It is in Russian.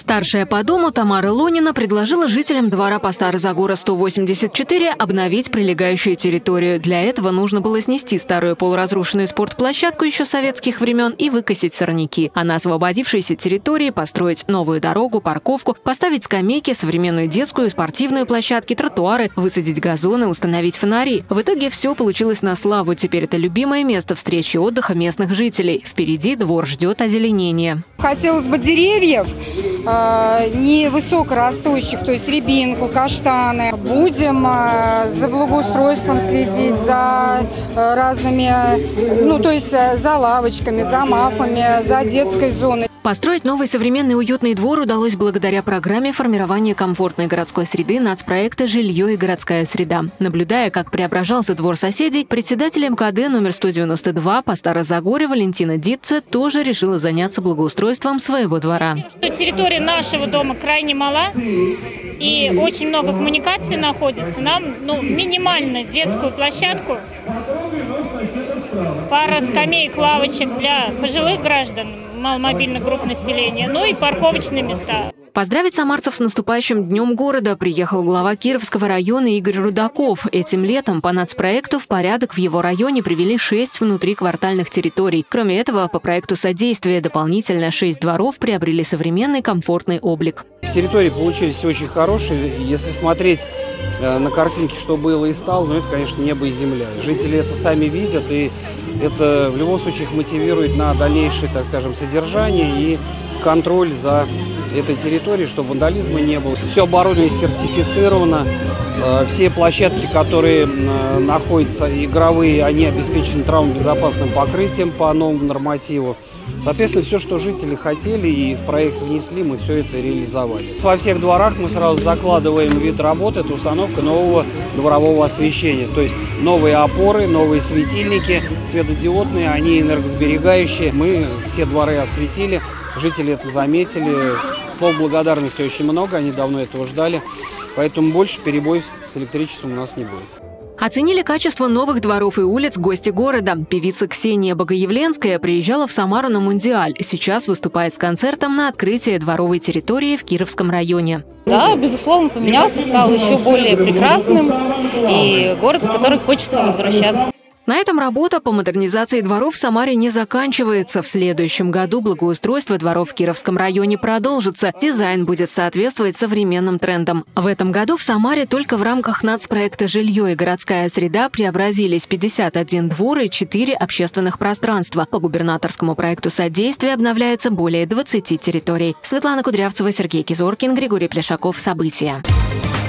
Старшая по дому Тамара Лунина предложила жителям двора по Старозагора 184 обновить прилегающую территорию. Для этого нужно было снести старую полуразрушенную спортплощадку еще советских времен и выкосить сорняки. А на освободившейся территории построить новую дорогу, парковку, поставить скамейки, современную детскую и спортивную площадки, тротуары, высадить газоны, установить фонари. В итоге все получилось на славу. Теперь это любимое место встречи и отдыха местных жителей. Впереди двор ждет озеленения. Хотелось бы деревьев не высокорастущих, то есть рябинку, каштаны. Будем за благоустройством следить, за разными, то есть за лавочками, за мафами, за детской зоной. Построить новый современный уютный двор удалось благодаря программе формирования комфортной городской среды нацпроекта «Жилье и городская среда». Наблюдая, как преображался двор соседей, председатель МКАД номер 192 по Старозагорью Валентина Дитце тоже решила заняться благоустройством своего двора. Территория нашего дома крайне мала и очень много коммуникаций находится. Нам минимально детскую площадку, пара скамеек, лавочек для пожилых граждан, маломобильных групп населения, и парковочные места. Поздравить самарцев с наступающим Днем города приехал глава Кировского района Игорь Рудаков. Этим летом по нацпроекту в порядок в его районе привели 6 внутриквартальных территорий. Кроме этого, по проекту содействия дополнительно 6 дворов приобрели современный комфортный облик. Территории получились очень хорошие. Если смотреть на картинки, что было и стало, это, конечно, небо и земля. Жители это сами видят, и это в любом случае их мотивирует на дальнейшее, так скажем, содержание и контроль за этой территорией, чтобы вандализма не было. Все оборудование сертифицировано. Все площадки, которые находятся игровые, они обеспечены травмобезопасным покрытием по новому нормативу. Соответственно, все, что жители хотели и в проект внесли, мы все это реализовали. Во всех дворах мы сразу закладываем вид работы, это установка нового дворового освещения. То есть новые опоры, новые светильники светодиодные, они энергосберегающие. Мы все дворы осветили, жители это заметили. Слов благодарности очень много, они давно этого ждали. Поэтому больше перебоев с электричеством у нас не будет. Оценили качество новых дворов и улиц гости города. Певица Ксения Богоявленская приезжала в Самару на Мундиаль. Сейчас выступает с концертом на открытии дворовой территории в Кировском районе. Да, безусловно, поменялся, стал еще более прекрасным. И город, в который хочется возвращаться. На этом работа по модернизации дворов в Самаре не заканчивается. В следующем году благоустройство дворов в Кировском районе продолжится. Дизайн будет соответствовать современным трендам. В этом году в Самаре только в рамках нацпроекта «Жилье и городская среда» преобразились 51 двор и 4 общественных пространства. По губернаторскому проекту содействия обновляется более 20 территорий. Светлана Кудрявцева, Сергей Кизоркин, Григорий Плешаков. События.